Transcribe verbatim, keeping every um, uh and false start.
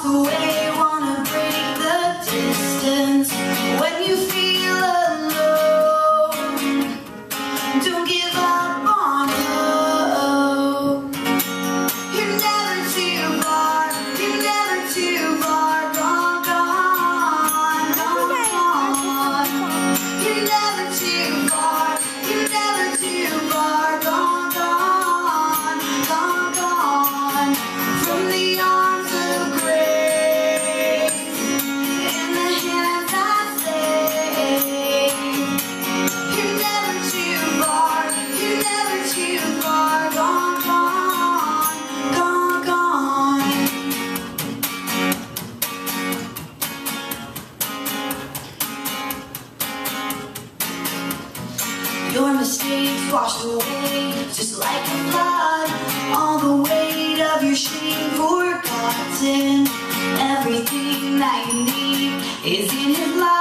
away, wanna break the distance. When you feel alone, don't give up on hope. You're never too far, you're never too far gone, gone, gone, gone. You're never too far, you're never too far gone, gone, gone, gone. From the arms of grace, in the hands I say, you're never too far, you're never too far gone, gone, gone, gone. Your mistakes washed away, just like a flood. All the weight of your shame forgotten. Everything that you need is in His love.